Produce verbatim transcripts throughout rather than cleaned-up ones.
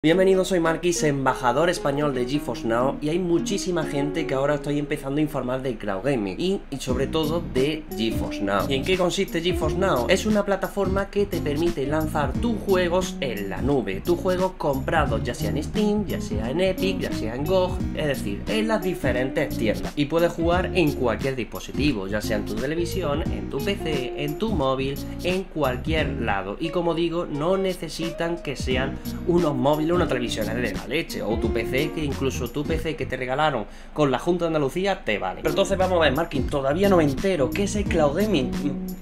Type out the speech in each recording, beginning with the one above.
Bienvenido, soy Marquis, embajador español de GeForce Now, y hay muchísima gente que ahora estoy empezando a informar de cloud gaming y, y sobre todo de GeForce Now. ¿Y en qué consiste GeForce Now? Es una plataforma que te permite lanzar tus juegos en la nube, tus juegos comprados ya sea en Steam, ya sea en Epic, ya sea en G O G, es decir, en las diferentes tiendas, y puedes jugar en cualquier dispositivo, ya sea en tu televisión, en tu P C, en tu móvil, en cualquier lado. Y como digo, no necesitan que sean unos móviles, una televisión es de la leche, o tu P C, que incluso tu P C que te regalaron con la Junta de Andalucía te vale. Pero entonces vamos a ver, Marquis, todavía no me entero qué es el cloud gaming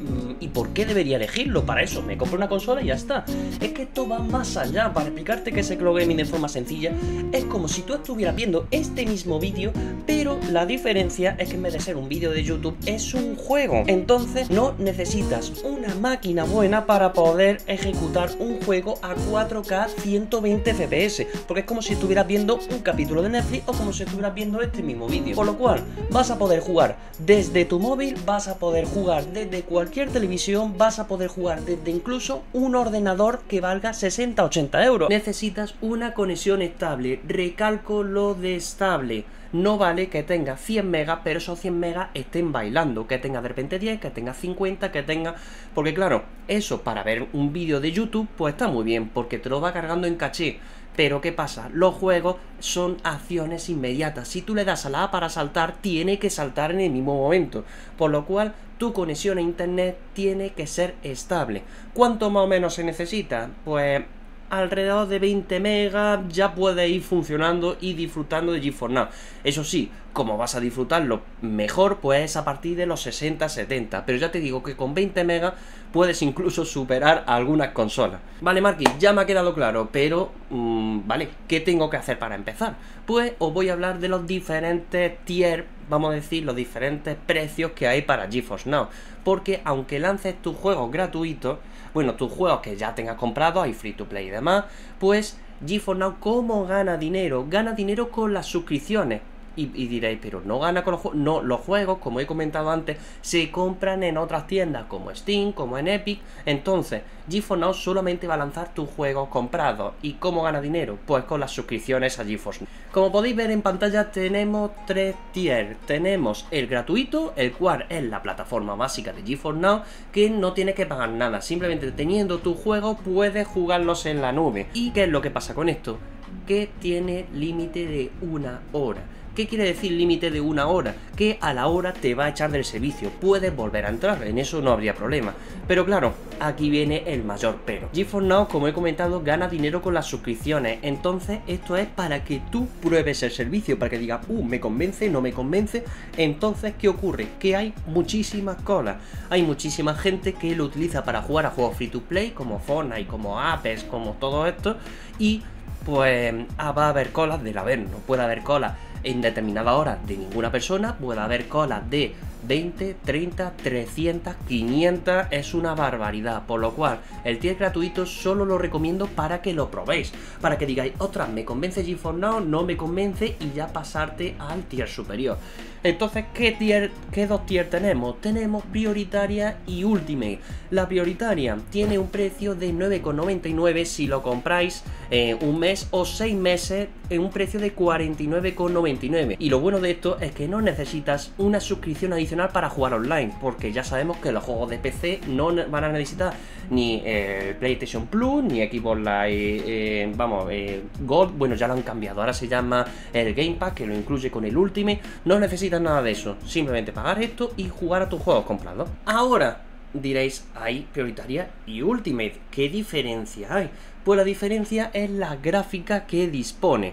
y por qué debería elegirlo. Para eso me compro una consola y ya está. Es que esto va más allá. Para explicarte qué es el cloud gaming de forma sencilla, es como si tú estuvieras viendo este mismo vídeo, pero la diferencia es que en vez de ser un vídeo de YouTube es un juego. Entonces no necesitas una máquina buena para poder ejecutar un juego a cuatro K ciento veinte F P S, porque es como si estuvieras viendo un capítulo de Netflix o como si estuvieras viendo este mismo vídeo. Por lo cual vas a poder jugar desde tu móvil, vas a poder jugar desde cualquier televisión, vas a poder jugar desde incluso un ordenador que valga sesenta a ochenta euros. Necesitas una conexión estable, recalco lo de estable. No vale que tengas cien megas, pero esos cien megas estén bailando, que tengas de repente diez, que tengas cincuenta, que tengas... Porque claro, eso para ver un vídeo de YouTube pues está muy bien, porque te lo va cargando en caché. Pero ¿qué pasa? Los juegos son acciones inmediatas. Si tú le das a la A para saltar, tiene que saltar en el mismo momento. Por lo cual, tu conexión a internet tiene que ser estable. ¿Cuánto más o menos se necesita? Pues alrededor de veinte megas ya puede ir funcionando y disfrutando de GeForce Now. Eso sí, como vas a disfrutarlo mejor, pues a partir de los sesenta setenta. Pero ya te digo que con veinte megas puedes incluso superar a algunas consolas. Vale, Marquis, ya me ha quedado claro, pero mmm, vale, ¿qué tengo que hacer para empezar? Pues os voy a hablar de los diferentes tier, vamos a decir, los diferentes precios que hay para GeForce Now. Porque aunque lances tus juegos gratuitos, bueno, tus juegos que ya tengas comprados, hay free to play y demás, pues GeForce Now, ¿cómo gana dinero? Gana dinero con las suscripciones. Y, y diréis, pero no gana con los juegos. No, los juegos, como he comentado antes, se compran en otras tiendas como Steam, como en Epic. Entonces, GeForce Now solamente va a lanzar tus juegos comprados. ¿Y cómo gana dinero? Pues con las suscripciones a GeForce Now. Como podéis ver en pantalla, tenemos tres tiers. Tenemos el gratuito, el cual es la plataforma básica de GeForce Now, que no tiene que pagar nada. Simplemente teniendo tus juegos puedes jugarlos en la nube. ¿Y qué es lo que pasa con esto? Que tiene límite de una hora. ¿Qué quiere decir límite de una hora? Que a la hora te va a echar del servicio, puedes volver a entrar, en eso no habría problema. Pero claro, aquí viene el mayor pero. GeForce Now, como he comentado, gana dinero con las suscripciones, entonces esto es para que tú pruebes el servicio, para que digas, uh, me convence, no me convence. Entonces, ¿qué ocurre? Que hay muchísimas colas, hay muchísima gente que lo utiliza para jugar a juegos free to play, como Fortnite, como Apex, como todo esto, y pues ah, va a haber colas del Averno, puede haber colas en determinada hora de ninguna persona, puede haber colas de veinte, treinta, trescientas, quinientas, es una barbaridad. Por lo cual, el tier gratuito solo lo recomiendo para que lo probéis, para que digáis, ostras, me convence GeForce Now, no me convence, y ya pasarte al tier superior. Entonces, ¿qué tier, qué dos tier tenemos? Tenemos prioritaria y ultimate. La prioritaria tiene un precio de nueve con noventa y nueve si lo compráis eh, un mes o seis meses en un precio de cuarenta y nueve con noventa y nueve. Y lo bueno de esto es que no necesitas una suscripción adicional para jugar online, porque ya sabemos que los juegos de P C no van a necesitar ni eh, PlayStation Plus, ni Xbox Live, eh, vamos, eh, Gold, bueno, ya lo han cambiado, ahora se llama el Game Pass, que lo incluye con el Ultimate. No necesitas nada de eso, simplemente pagar esto y jugar a tus juegos comprados. Ahora diréis, hay prioritaria y Ultimate, ¿qué diferencia hay? Pues la diferencia es la gráfica que dispone.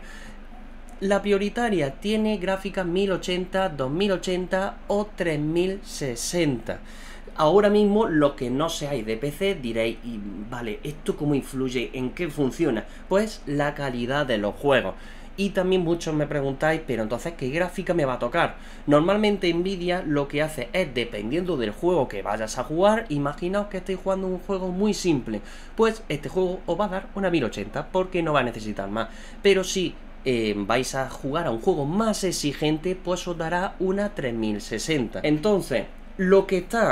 La prioritaria tiene gráficas mil ochenta, dos mil ochenta o tres mil sesenta. Ahora mismo, lo que no seáis de P C, diréis, y vale, ¿esto cómo influye? ¿En qué funciona? Pues la calidad de los juegos. Y también muchos me preguntáis, pero entonces, ¿qué gráfica me va a tocar? Normalmente Nvidia lo que hace es, dependiendo del juego que vayas a jugar, imaginaos que estéis jugando un juego muy simple, pues este juego os va a dar una mil ochenta, porque no va a necesitar más. Pero si eh, vais a jugar a un juego más exigente, pues os dará una tres mil sesenta. Entonces, lo que está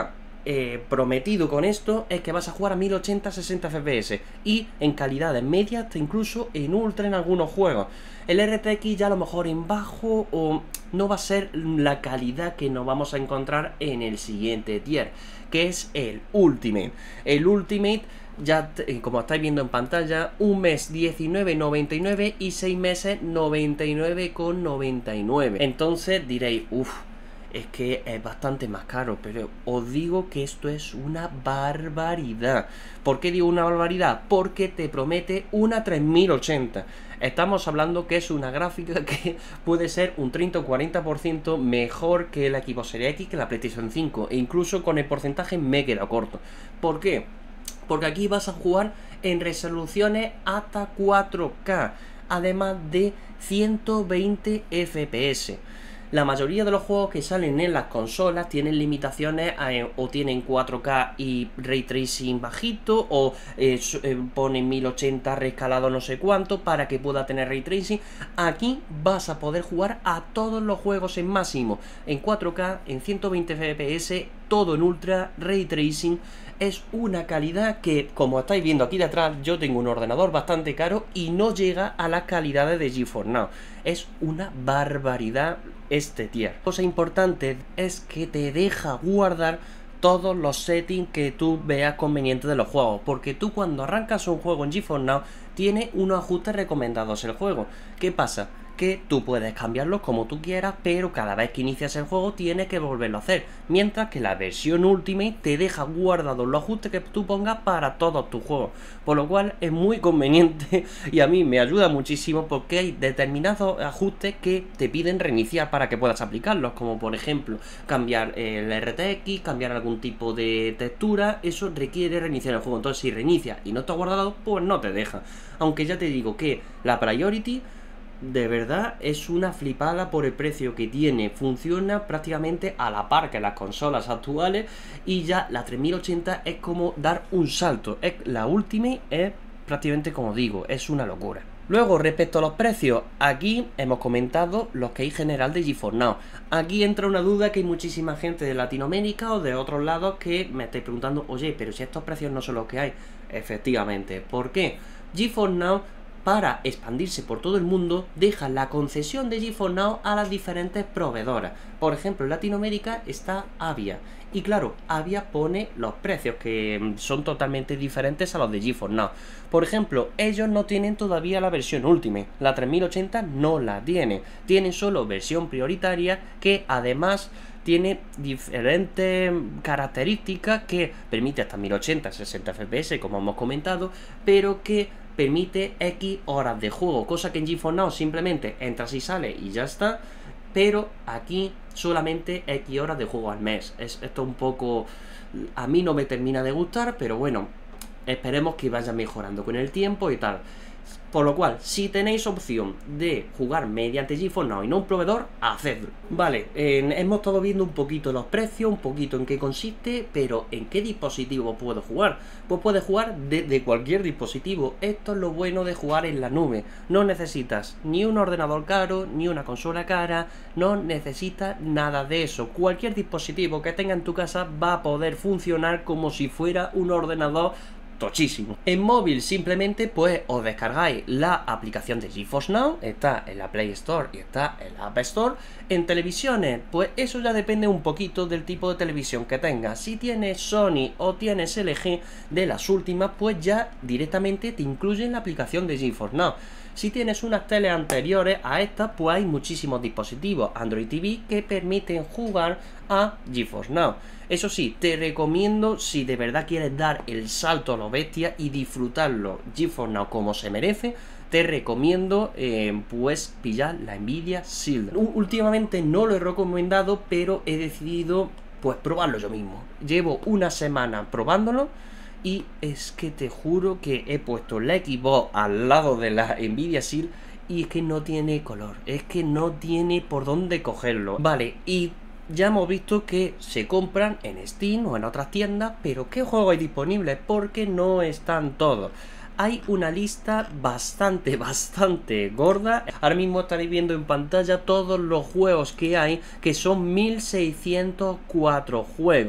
eh, prometido con esto es que vas a jugar a mil ochenta sesenta F P S y en calidades medias, hasta incluso en ultra en algunos juegos. El R T X ya a lo mejor en bajo o no va a ser la calidad que nos vamos a encontrar en el siguiente tier, que es el Ultimate. El Ultimate, ya como estáis viendo en pantalla, un mes diecinueve noventa y nueve y seis meses noventa y nueve con noventa y nueve. Entonces diréis, uff, es que es bastante más caro, pero os digo que esto es una barbaridad. ¿Por qué digo una barbaridad? Porque te promete una tres mil ochenta. Estamos hablando que es una gráfica que puede ser un treinta o cuarenta por ciento mejor que la Xbox Series X, que la PlayStation cinco, e incluso con el porcentaje me queda corto. ¿Por qué? Porque aquí vas a jugar en resoluciones hasta cuatro K, además de ciento veinte F P S. La mayoría de los juegos que salen en las consolas tienen limitaciones eh, o tienen cuatro K y Ray Tracing bajito, o eh, eh, ponen mil ochenta rescalado no sé cuánto para que pueda tener Ray Tracing. Aquí vas a poder jugar a todos los juegos en máximo, en cuatro K, en ciento veinte F P S, todo en ultra, Ray Tracing. Es una calidad que, como estáis viendo aquí detrás, yo tengo un ordenador bastante caro y no llega a las calidades de GeForce Now. Es una barbaridad este tier. Cosa importante es que te deja guardar todos los settings que tú veas convenientes de los juegos, porque tú cuando arrancas un juego en GeForce Now tiene unos ajustes recomendados el juego. ¿Qué pasa? Que tú puedes cambiarlos como tú quieras, pero cada vez que inicias el juego tienes que volverlo a hacer, mientras que la versión Ultimate te deja guardados los ajustes que tú pongas para todos tus juegos, por lo cual es muy conveniente y a mí me ayuda muchísimo, porque hay determinados ajustes que te piden reiniciar para que puedas aplicarlos, como por ejemplo cambiar el R T X, cambiar algún tipo de textura. Eso requiere reiniciar el juego, entonces si reinicia y no está guardado, pues no te deja. Aunque ya te digo que la Priority de verdad es una flipada por el precio que tiene. Funciona prácticamente a la par que las consolas actuales, y ya la tres mil ochenta es como dar un salto. Es, la Ultimate es prácticamente, como digo, es una locura. Luego, respecto a los precios, aquí hemos comentado los que hay general de GeForce Now. Aquí entra una duda que hay muchísima gente de Latinoamérica o de otros lados que me estáis preguntando, oye, pero si estos precios no son los que hay. Efectivamente, ¿por qué? GeForce Now, para expandirse por todo el mundo, deja la concesión de GeForce Now a las diferentes proveedoras. Por ejemplo, en Latinoamérica está Avia, y claro, Avia pone los precios que son totalmente diferentes a los de GeForce Now. Por ejemplo, ellos no tienen todavía la versión Ultimate, la tres mil ochenta no la tiene, tienen solo versión prioritaria, que además tiene diferentes características que permite hasta mil ochenta, sesenta F P S, como hemos comentado, pero que permite X horas de juego, cosa que en GeForce Now simplemente entras y sales y ya está, pero aquí solamente X horas de juego al mes. Es, esto un poco, a mí no me termina de gustar, pero bueno, esperemos que vaya mejorando con el tiempo y tal. Por lo cual, si tenéis opción de jugar mediante GeForce Now y no un proveedor, hacedlo. Vale, eh, hemos estado viendo un poquito los precios, un poquito en qué consiste, pero ¿en qué dispositivo puedo jugar? Pues puedes jugar desde cualquier dispositivo. Esto es lo bueno de jugar en la nube. No necesitas ni un ordenador caro, ni una consola cara, no necesitas nada de eso. Cualquier dispositivo que tenga en tu casa va a poder funcionar como si fuera un ordenador tochísimo. En móvil simplemente pues os descargáis la aplicación de GeForce Now, está en la Play Store y está en la App Store. En televisiones, pues eso ya depende un poquito del tipo de televisión que tengas. Si tienes Sony o tienes L G de las últimas, pues ya directamente te incluyen la aplicación de GeForce Now. Si tienes unas teles anteriores a estas, pues hay muchísimos dispositivos Android T V que permiten jugar a GeForce Now. Eso sí, te recomiendo, si de verdad quieres dar el salto a lo bestia y disfrutarlo GeForce Now como se merece, te recomiendo eh, pues pillar la Nvidia Shield. Últimamente no lo he recomendado, pero he decidido pues probarlo yo mismo. Llevo una semana probándolo y es que te juro que he puesto la Xbox al lado de la Nvidia Shield y es que no tiene color, es que no tiene por dónde cogerlo. Vale, y ya hemos visto que se compran en Steam o en otras tiendas, pero ¿qué juegos hay disponibles? Porque no están todos. Hay una lista bastante, bastante gorda. Ahora mismo estaréis viendo en pantalla todos los juegos que hay, que son mil seiscientos cuatro juegos.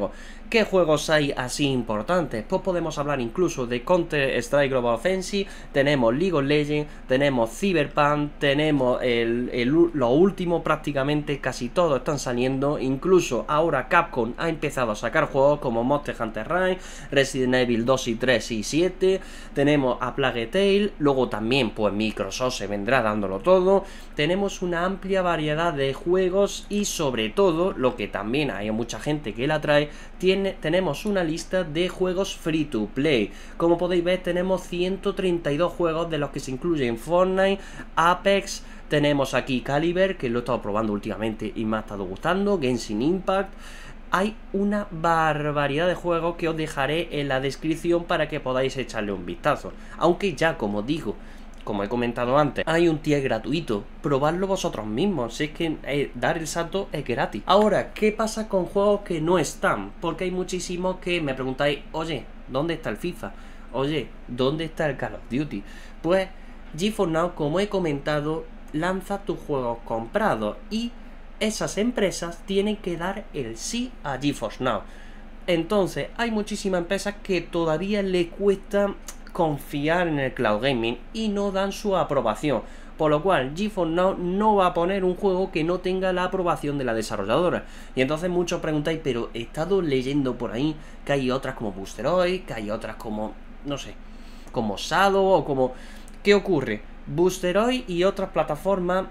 ¿Qué juegos hay así importantes? Pues podemos hablar incluso de Counter-Strike Global Offensive, tenemos League of Legends, tenemos Cyberpunk, tenemos el, el, lo último, prácticamente casi todos están saliendo. Incluso ahora Capcom ha empezado a sacar juegos como Monster Hunter Rise, Resident Evil dos y tres y siete, tenemos a Plague Tale, luego también pues Microsoft se vendrá dándolo todo. Tenemos una amplia variedad de juegos y sobre todo, lo que también hay mucha gente que la trae, tiene, tenemos una lista de juegos free to play. Como podéis ver, tenemos ciento treinta y dos juegos, de los que se incluyen Fortnite, Apex, tenemos aquí Caliber, que lo he estado probando últimamente y me ha estado gustando, Genshin Impact. Hay una barbaridad de juegos que os dejaré en la descripción para que podáis echarle un vistazo. Aunque ya, como digo, como he comentado antes, hay un tier gratuito, probadlo vosotros mismos, si es que eh, dar el salto es gratis. Ahora, ¿qué pasa con juegos que no están? Porque hay muchísimos que me preguntáis, oye, ¿dónde está el FIFA? Oye, ¿dónde está el Call of Duty? Pues GeForce Now, como he comentado, lanza tus juegos comprados y esas empresas tienen que dar el sí a GeForce Now. Entonces, hay muchísimas empresas que todavía le cuesta confiar en el cloud gaming y no dan su aprobación, por lo cual GeForce Now no va a poner un juego que no tenga la aprobación de la desarrolladora. Y entonces muchos preguntáis, pero he estado leyendo por ahí que hay otras como Boosteroid, que hay otras como, no sé, como Shadow o como... ¿Qué ocurre? Boosteroid y otras plataformas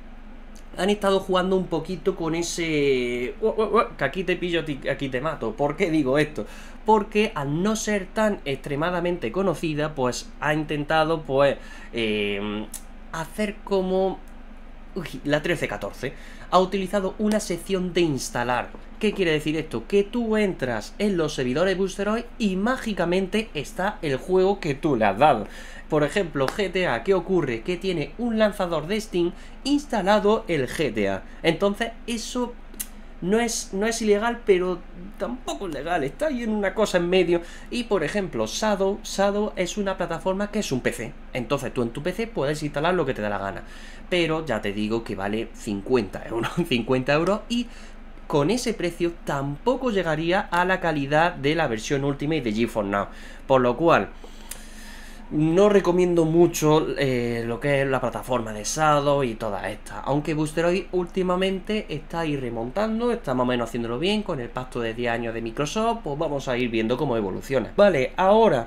han estado jugando un poquito con ese... Uh, uh, uh, que aquí te pillo, aquí te mato. ¿Por qué digo esto? Porque al no ser tan extremadamente conocida, pues ha intentado, pues, eh, hacer como... Uy, la trece catorce. Ha utilizado una sección de instalar. ¿Qué quiere decir esto? Que tú entras en los servidores Boosteroid y mágicamente está el juego que tú le has dado. Por ejemplo, G T A, ¿qué ocurre? Que tiene un lanzador de Steam instalado el G T A. Entonces, eso no es, no es ilegal, pero tampoco es legal. Está ahí en una cosa en medio. Y, por ejemplo, Shadow, Shadow es una plataforma que es un P C. Entonces, tú en tu P C puedes instalar lo que te da la gana. Pero ya te digo que vale cincuenta euros. cincuenta euros y... con ese precio tampoco llegaría a la calidad de la versión Ultimate de GeForce Now. Por lo cual, no recomiendo mucho eh, lo que es la plataforma de Shadow y toda esta. Aunque Boosteroid últimamente está ahí remontando, está más o menos haciéndolo bien con el pacto de diez años de Microsoft, pues vamos a ir viendo cómo evoluciona. Vale, ahora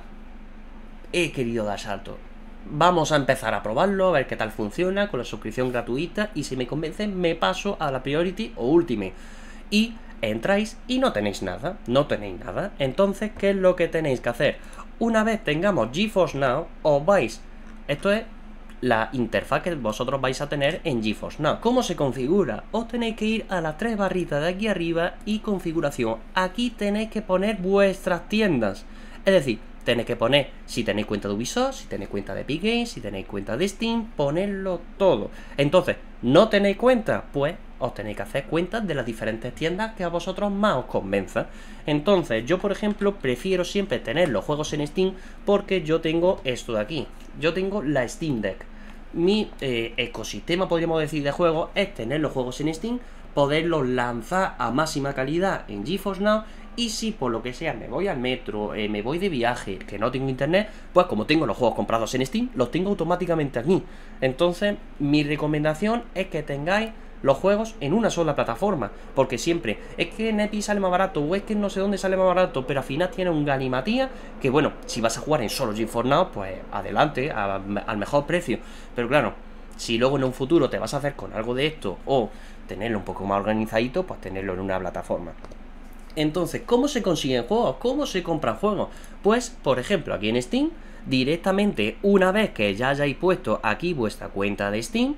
he querido dar salto. Vamos a empezar a probarlo, a ver qué tal funciona con la suscripción gratuita y si me convence me paso a la Priority o Ultimate. Y entráis y no tenéis nada, no tenéis nada. Entonces, ¿qué es lo que tenéis que hacer? Una vez tengamos GeForce Now, os vais... Esto es la interfaz que vosotros vais a tener en GeForce Now. ¿Cómo se configura? Os tenéis que ir a las tres barritas de aquí arriba y configuración. Aquí tenéis que poner vuestras tiendas. Es decir, tenéis que poner si tenéis cuenta de Ubisoft, si tenéis cuenta de Epic Games, si tenéis cuenta de Steam, ponerlo todo. Entonces, ¿no tenéis cuenta? Pues os tenéis que hacer cuentas de las diferentes tiendas que a vosotros más os convenza. Entonces, yo por ejemplo prefiero siempre tener los juegos en Steam porque yo tengo esto de aquí. Yo tengo la Steam Deck. Mi eh, ecosistema, podríamos decir, de juegos es tener los juegos en Steam, poderlos lanzar a máxima calidad en GeForce Now. Y si por lo que sea me voy al metro, eh, me voy de viaje, que no tengo internet, pues como tengo los juegos comprados en Steam, los tengo automáticamente aquí. Entonces, mi recomendación es que tengáis los juegos en una sola plataforma, porque siempre es que en Epic sale más barato o es que no sé dónde sale más barato, pero al final tiene un galimatía que, bueno, si vas a jugar en solo GeForce Now, pues adelante, a, al mejor precio. Pero claro, si luego en un futuro te vas a hacer con algo de esto o tenerlo un poco más organizadito, pues tenerlo en una plataforma. Entonces, ¿cómo se consiguen juegos? ¿Cómo se compran juegos? Pues, por ejemplo, aquí en Steam, directamente, una vez que ya hayáis puesto aquí vuestra cuenta de Steam,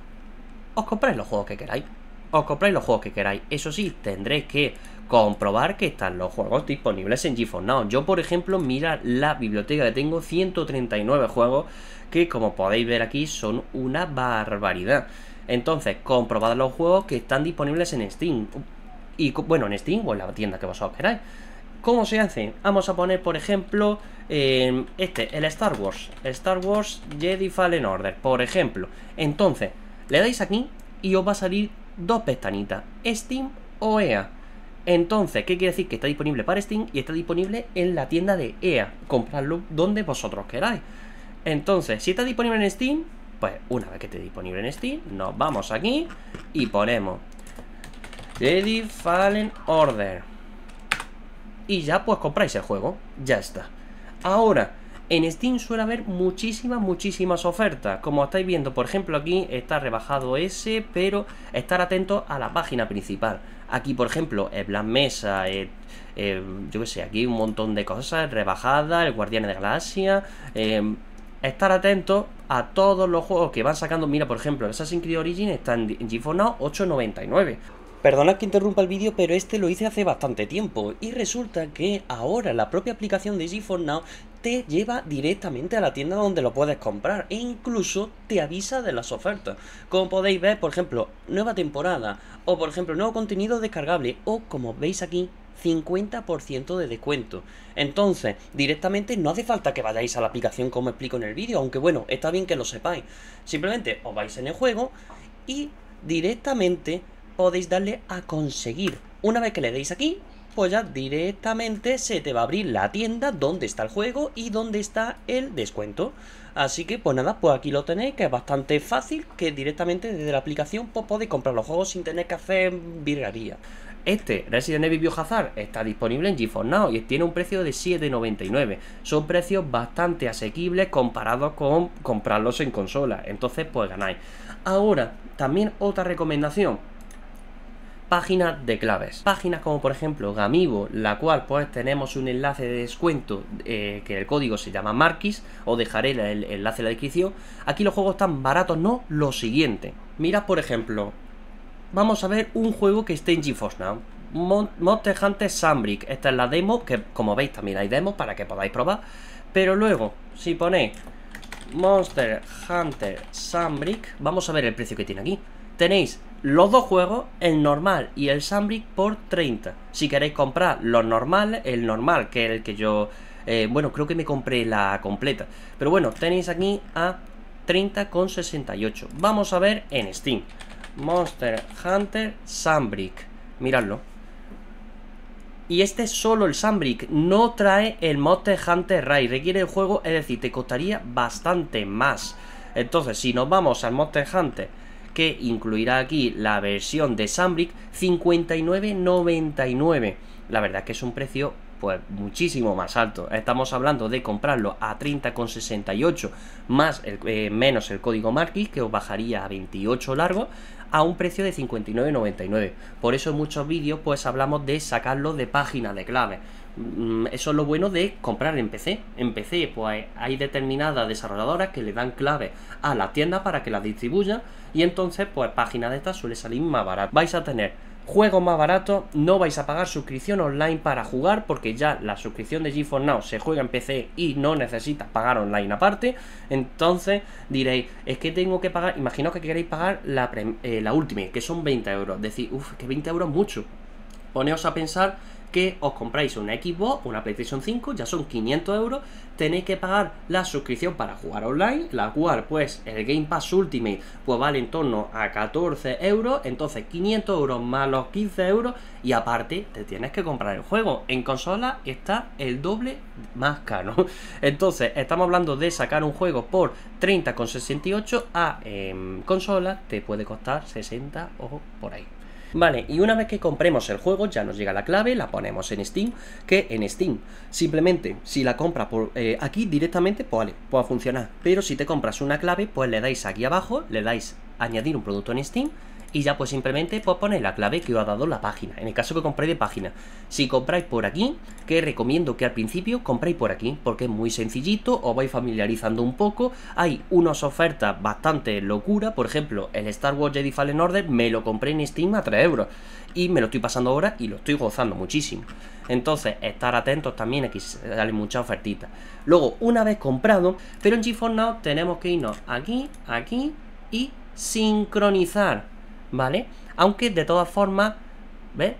os compráis los juegos que queráis. Os compráis los juegos que queráis. Eso sí, tendréis que comprobar que están los juegos disponibles en GeForce Now. Yo, por ejemplo, mira la biblioteca que tengo, ciento treinta y nueve juegos, que como podéis ver aquí, son una barbaridad. Entonces, comprobad los juegos que están disponibles en Steam. Y bueno, en Steam o en la tienda que vosotros queráis. ¿Cómo se hace? Vamos a poner, por ejemplo, eh, este, el Star Wars. Star Wars Jedi Fallen Order, por ejemplo. Entonces, le dais aquí y os va a salir dos pestañitas, Steam o E A. Entonces, ¿qué quiere decir? Que está disponible para Steam y está disponible en la tienda de E A. Comprarlo donde vosotros queráis. Entonces, si está disponible en Steam, pues una vez que esté disponible en Steam, nos vamos aquí y ponemos Jedi Fallen Order. Y ya pues compráis el juego. Ya está. Ahora, en Steam suele haber muchísimas, muchísimas ofertas. Como estáis viendo, por ejemplo, aquí está rebajado ese, pero estar atentos a la página principal. Aquí, por ejemplo, el Black Mesa, eh, eh, yo qué sé, aquí un montón de cosas rebajadas, el Guardianes de la Galaxia. Eh, estar atentos a todos los juegos que van sacando. Mira, por ejemplo, el Assassin's Creed Origins está en GeForce Now ocho noventa y nueve. Perdonad que interrumpa el vídeo, pero este lo hice hace bastante tiempo. Y resulta que ahora la propia aplicación de GeForce Now te lleva directamente a la tienda donde lo puedes comprar. E incluso te avisa de las ofertas. Como podéis ver, por ejemplo, nueva temporada. O por ejemplo, nuevo contenido descargable. O como veis aquí, cincuenta por ciento de descuento. Entonces, directamente no hace falta que vayáis a la aplicación como explico en el vídeo. Aunque bueno, está bien que lo sepáis. Simplemente os vais en el juego y directamente podéis darle a conseguir. Una vez que le deis aquí, pues ya directamente se te va a abrir la tienda donde está el juego y donde está el descuento. Así que pues nada, pues aquí lo tenéis, que es bastante fácil, que directamente desde la aplicación pues podéis comprar los juegos sin tener que hacer virguería. Este Resident Evil Biohazard está disponible en GeForce Now y tiene un precio de siete noventa y nueve. Son precios bastante asequibles comparados con comprarlos en consola. Entonces pues ganáis. Ahora, también otra recomendación. Páginas de claves. Páginas como por ejemplo Gamibo, la cual pues tenemos un enlace de descuento eh, que el código se llama Marquis. Os dejaré el, el enlace en la descripción. Aquí los juegos están baratos, no lo siguiente. Mirad por ejemplo, vamos a ver un juego que esté en GeForce Now. Mon Monster Hunter Sunbreak. Esta es la demo, que como veis también hay demos para que podáis probar. Pero luego, si ponéis Monster Hunter Sunbreak, vamos a ver el precio que tiene aquí. Tenéis los dos juegos, el normal y el Sunbreak, por treinta. Si queréis comprar los normales, el normal, que es el que yo... Eh, bueno, creo que me compré la completa. Pero bueno, tenéis aquí a treinta con sesenta y ocho. Vamos a ver en Steam. Monster Hunter Sunbreak. Miradlo. Y este es solo el Sunbreak, no trae el Monster Hunter Rise. Requiere el juego, es decir, te costaría bastante más. Entonces, si nos vamos al Monster Hunter, que incluirá aquí la versión de Sunbreak, cincuenta y nueve noventa y nueve. La verdad es que es un precio pues muchísimo más alto. Estamos hablando de comprarlo a treinta con sesenta y ocho más el, eh, menos el código Marquis, que os bajaría a veintiocho largo, a un precio de cincuenta y nueve noventa y nueve. Por eso en muchos vídeos pues hablamos de sacarlo de página de clave. Eso es lo bueno de comprar en P C. En P C pues hay determinadas desarrolladoras que le dan clave a la tienda para que las distribuyan, y entonces pues página de estas suele salir más barata. Vais a tener juegos más baratos, no vais a pagar suscripción online para jugar, porque ya la suscripción de GeForce Now se juega en P C y no necesitas pagar online aparte. Entonces diréis, es que tengo que pagar, imaginaos que queréis pagar la, eh, la Ultimate, que son veinte euros. Decís, uff, que veinte euros es mucho. Poneos a pensar que os compráis una Xbox, una PlayStation cinco, ya son quinientos euros, tenéis que pagar la suscripción para jugar online, la cual pues el Game Pass Ultimate pues vale en torno a catorce euros, entonces quinientos euros más los quince euros, y aparte te tienes que comprar el juego. En consola está el doble más caro. Entonces estamos hablando de sacar un juego por treinta con sesenta y ocho, a eh, consola te puede costar sesenta o por ahí. Vale, y una vez que compremos el juego ya nos llega la clave, la ponemos en Steam, que en Steam simplemente si la compras por eh, aquí directamente, pues vale, puede funcionar. Pero si te compras una clave, pues le dais aquí abajo, le dais añadir un producto en Steam, y ya pues simplemente pues ponéis la clave que os ha dado la página, en el caso que compréis de página. Si compráis por aquí, que recomiendo que al principio compréis por aquí, porque es muy sencillito, os vais familiarizando un poco. Hay unas ofertas bastante locura, por ejemplo el Star Wars Jedi Fallen Order me lo compré en Steam a tres euros y me lo estoy pasando ahora y lo estoy gozando muchísimo. Entonces estar atentos también, aquí salen muchas ofertitas. Luego, una vez comprado, pero en GeForce Now tenemos que irnos aquí, aquí y sincronizar, ¿vale? Aunque de todas formas, ¿ves?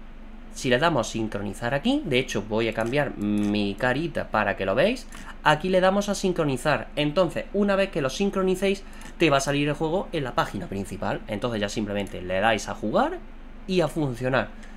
Si le damos sincronizar aquí, de hecho voy a cambiar mi carita para que lo veáis, aquí le damos a sincronizar. Entonces una vez que lo sincronicéis te va a salir el juego en la página principal. Entonces ya simplemente le dais a jugar y a funcionar.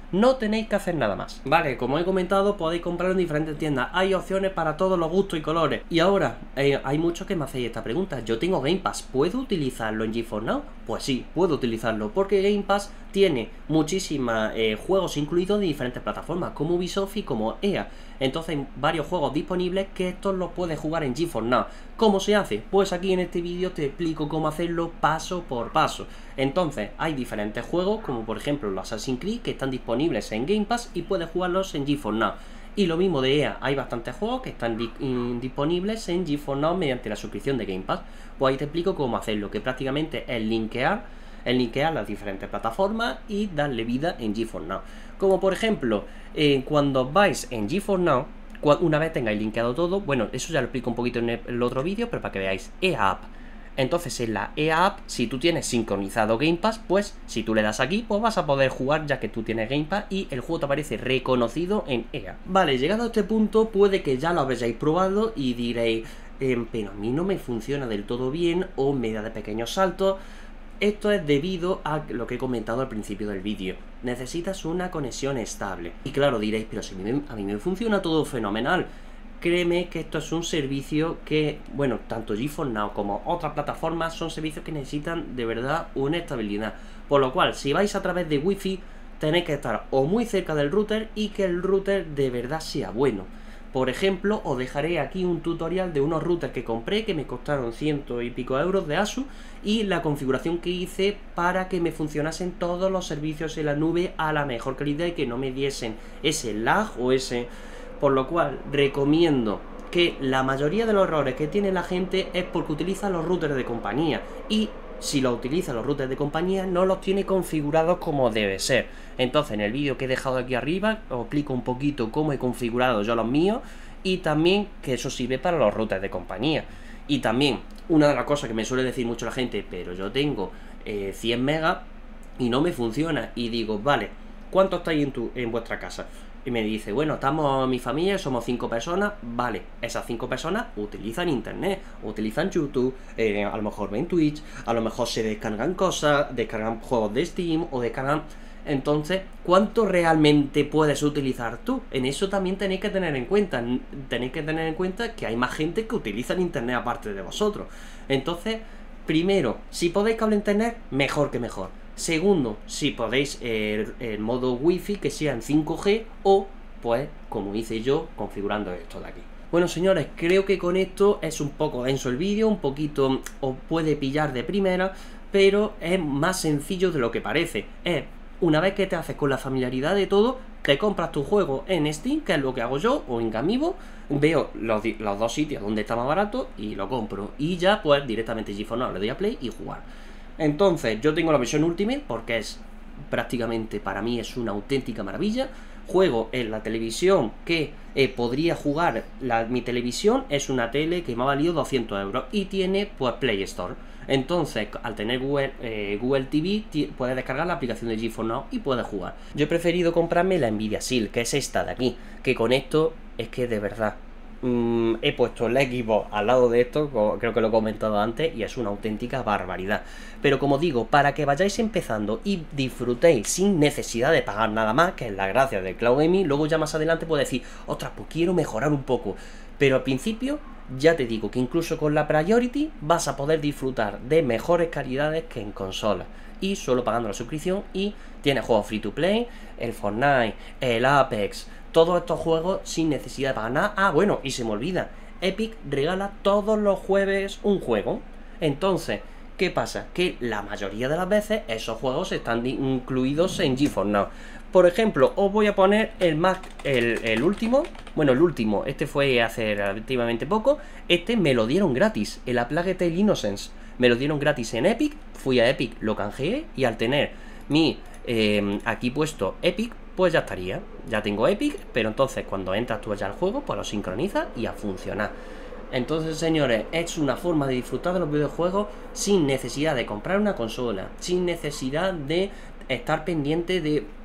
No tenéis que hacer nada más. Vale, como he comentado, podéis comprarlo en diferentes tiendas. Hay opciones para todos los gustos y colores. Y ahora, eh, hay muchos que me hacéis esta pregunta. Yo tengo Game Pass, ¿puedo utilizarlo en GeForce Now? Pues sí, puedo utilizarlo, porque Game Pass tiene muchísimos eh, juegos incluidos de diferentes plataformas, como Ubisoft y como E A. Entonces hay varios juegos disponibles que estos los puedes jugar en GeForce Now. ¿Cómo se hace? Pues aquí en este vídeo te explico cómo hacerlo paso por paso. Entonces hay diferentes juegos, como por ejemplo los Assassin's Creed, que están disponibles en Game Pass y puedes jugarlos en GeForce Now. Y lo mismo de E A, hay bastantes juegos que están di disponibles en GeForce Now mediante la suscripción de Game Pass. Pues ahí te explico cómo hacerlo, que prácticamente es linkear, es linkear las diferentes plataformas y darle vida en GeForce Now. Como por ejemplo, eh, cuando vais en GeForce Now, una vez tengáis linkeado todo, bueno, eso ya lo explico un poquito en el, el otro vídeo, pero para que veáis, E A App. Entonces en la E A App, si tú tienes sincronizado Game Pass, pues si tú le das aquí, pues vas a poder jugar ya que tú tienes Game Pass y el juego te aparece reconocido en E A. Vale, llegado a este punto, puede que ya lo hayáis probado y diréis, eh, pero a mí no me funciona del todo bien o me da de pequeños saltos. Esto es debido a lo que he comentado al principio del vídeo. Necesitas una conexión estable. Y claro, diréis, pero si a mí, a mí me funciona todo fenomenal. Créeme que esto es un servicio que, bueno, tanto GeForce Now como otras plataformas son servicios que necesitan de verdad una estabilidad. Por lo cual, si vais a través de Wi-Fi, tenéis que estar o muy cerca del router y que el router de verdad sea bueno. Por ejemplo, os dejaré aquí un tutorial de unos routers que compré que me costaron ciento y pico euros de Asus y la configuración que hice para que me funcionasen todos los servicios en la nube a la mejor calidad y que no me diesen ese lag o ese... Por lo cual recomiendo que la mayoría de los errores que tiene la gente es porque utiliza los routers de compañía y si los utiliza los routers de compañía no los tiene configurados como debe ser. Entonces en el vídeo que he dejado aquí arriba os explico un poquito cómo he configurado yo los míos y también que eso sirve para los routers de compañía. Y también una de las cosas que me suele decir mucho la gente, pero yo tengo eh, cien megas y no me funciona, y digo, vale, ¿cuánto estáis en, tu, en vuestra casa? Y me dice, bueno, estamos mi familia, somos cinco personas. Vale, esas cinco personas utilizan internet, utilizan YouTube, eh, a lo mejor ven Twitch, a lo mejor se descargan cosas, descargan juegos de Steam o descargan... Entonces, ¿cuánto realmente puedes utilizar tú? En eso también tenéis que tener en cuenta. Tenéis que tener en cuenta que hay más gente que utiliza el internet aparte de vosotros. Entonces, primero, si podéis cable internet, mejor que mejor. Segundo, si podéis el, el modo wifi que sea en cinco G o, pues, como hice yo, configurando esto de aquí. Bueno, señores, creo que con esto es un poco denso el vídeo, un poquito os puede pillar de primera, pero es más sencillo de lo que parece. Es, una vez que te haces con la familiaridad de todo, te compras tu juego en Steam, que es lo que hago yo, o en Gamibo, veo los, los dos sitios donde está más barato y lo compro. Y ya, pues, directamente GeForce Now le doy a Play y jugar. Entonces, yo tengo la versión Ultimate porque es prácticamente, para mí, es una auténtica maravilla. Juego en la televisión que eh, podría jugar, la, mi televisión es una tele que me ha valido doscientos euros y tiene, pues, Play Store. Entonces, al tener Google, eh, Google T V, puedes descargar la aplicación de GeForce Now y puedes jugar. Yo he preferido comprarme la Nvidia Shield, que es esta de aquí, que con esto es que de verdad... Mm, he puesto el Xbox al lado de esto, creo que lo he comentado antes, y es una auténtica barbaridad. Pero como digo, para que vayáis empezando y disfrutéis sin necesidad de pagar nada más, que es la gracia del Cloud Gaming, luego ya más adelante puedo decir, ostras, pues quiero mejorar un poco. Pero al principio, ya te digo que incluso con la Priority vas a poder disfrutar de mejores calidades que en consolas. Y solo pagando la suscripción, y tienes juegos free to play, el Fortnite, el Apex, todos estos juegos sin necesidad de pagar nada. Ah, bueno, y se me olvida, Epic regala todos los jueves un juego. Entonces, ¿qué pasa? Que la mayoría de las veces esos juegos están incluidos en GeForce Now. Por ejemplo, os voy a poner el más, el, el último, bueno, el último, este fue hace relativamente poco. Este me lo dieron gratis, el A Plague Tale Innocence. Me lo dieron gratis en Epic, fui a Epic, lo canjeé y al tener mi eh, aquí puesto Epic, pues ya estaría. Ya tengo Epic, pero entonces cuando entras tú ya al juego, pues lo sincronizas y a funcionar. Entonces, señores, es una forma de disfrutar de los videojuegos sin necesidad de comprar una consola, sin necesidad de estar pendiente de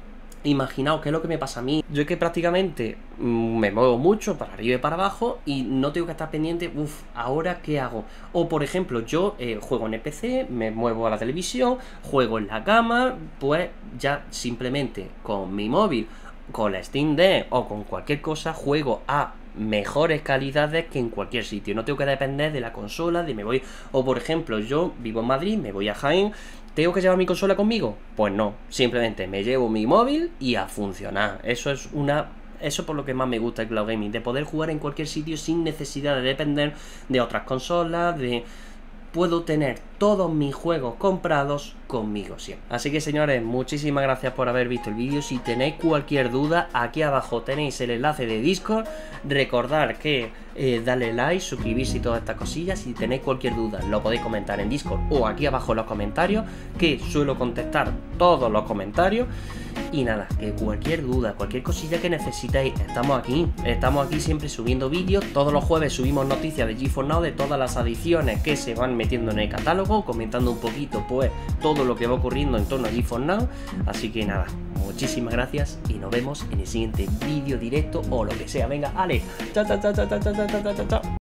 Imaginaos qué es lo que me pasa a mí. Yo es que prácticamente mmm, me muevo mucho para arriba y para abajo y no tengo que estar pendiente, uff, ¿ahora qué hago? O por ejemplo, yo eh, juego en el P C, me muevo a la televisión, juego en la cama, pues ya simplemente con mi móvil, con la Steam Deck o con cualquier cosa, juego a mejores calidades que en cualquier sitio. No tengo que depender de la consola, de me voy... O por ejemplo, yo vivo en Madrid, me voy a Jaén, ¿tengo que llevar mi consola conmigo? Pues no, simplemente me llevo mi móvil y a funcionar. Eso es una... Eso por lo que más me gusta el cloud gaming, de poder jugar en cualquier sitio sin necesidad de depender de otras consolas, de... Puedo tener todos mis juegos comprados conmigo siempre. Así que señores, muchísimas gracias por haber visto el vídeo. Si tenéis cualquier duda, aquí abajo tenéis el enlace de Discord. Recordad que eh, darle like, suscribirse y todas estas cosillas. Si tenéis cualquier duda, lo podéis comentar en Discord o aquí abajo en los comentarios, que suelo contestar todos los comentarios. Y nada, que cualquier duda, cualquier cosilla que necesitéis, estamos aquí. Estamos aquí siempre subiendo vídeos. Todos los jueves subimos noticias de GeForce Now, de todas las adiciones que se van metiendo en el catálogo, comentando un poquito pues todo lo que va ocurriendo en torno a GeForce Now. Así que nada, muchísimas gracias y nos vemos en el siguiente vídeo directo o lo que sea. Venga, Ale, chao, chao, chao, chao, chao, chao, chao, chao, chao.